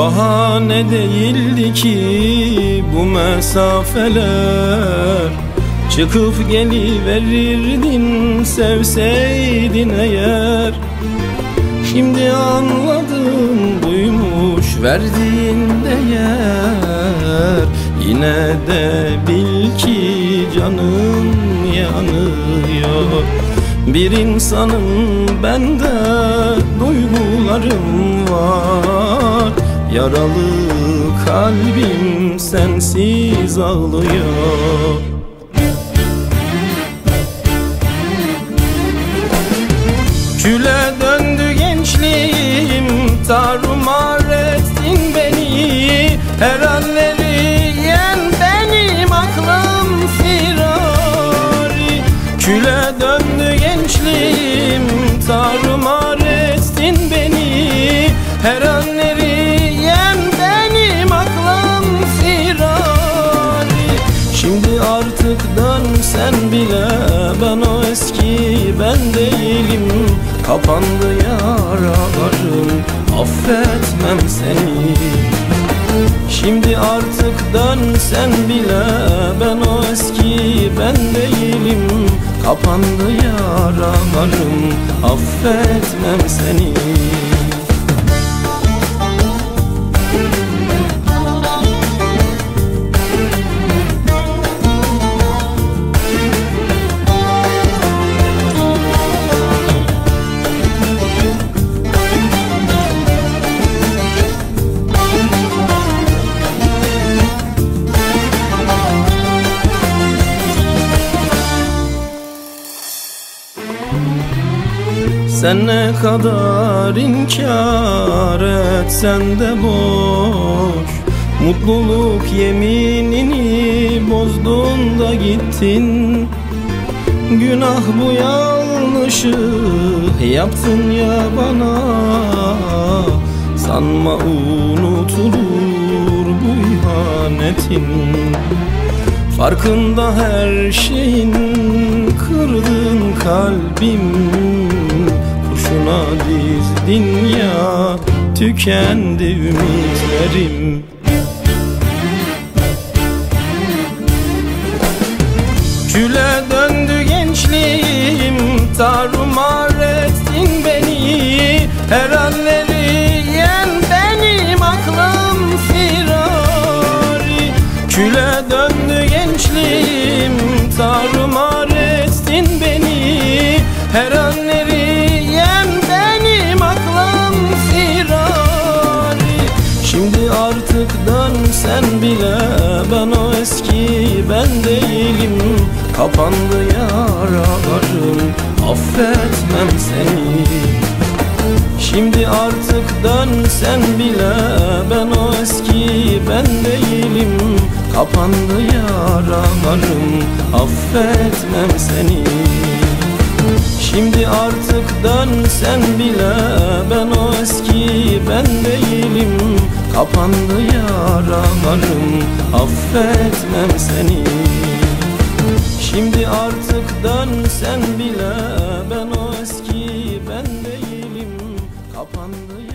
Bahane değildi ki bu mesafeler, çıkıp geliverirdin sevseydin eğer. Şimdi anladım buymuş verdiğin değer. Yine de bil ki canın yanıyor. Bir insanım bende, duygularım var. Yaralı kalbim sensiz ağlıyor. Küle döndü gençliğim, tarumar ettin beni. Her halleri yen benim aklım firari. Küle döndü gençliğim, tarumar ettin beni. Her halleri yen benim aklım firari. Şimdi artık dönsen bile ben o eski ben değilim. Kapandı yaralarım, affetmem seni. Şimdi artık dönsen bile ben o eski ben değilim. Kapandı yaralarım, affetmem seni. Sen ne kadar inkar etsen de boş. Mutluluk yeminini bozdun da gittin. Günah bu yanlışı yaptın ya bana. Sanma unutulur bu ihanetin. Farkında her şeyin, kırdın kalbim. Kurşuna dizdin ya, tükendi ümitlerim. Küle döndü gençliğim, tarumar ettin beni. Her halleri yen benim aklım firari. Küle döndü gençliğim, tarumar ettin beni. Her halleri yen benim aklım firari. Şimdi artık dönsen bile ben o eski ben değilim. Kapandı yaralarım, affetmem seni. Şimdi artık dönsen bile ben o eski ben değilim. Kapandı yaralarım, affetmem seni. Şimdi artık dönsen bile ben o eski ben değilim. Kapandı yaralarım, affetmem seni. Şimdi artık dönsen bile ben o eski ben değilim. Kapandı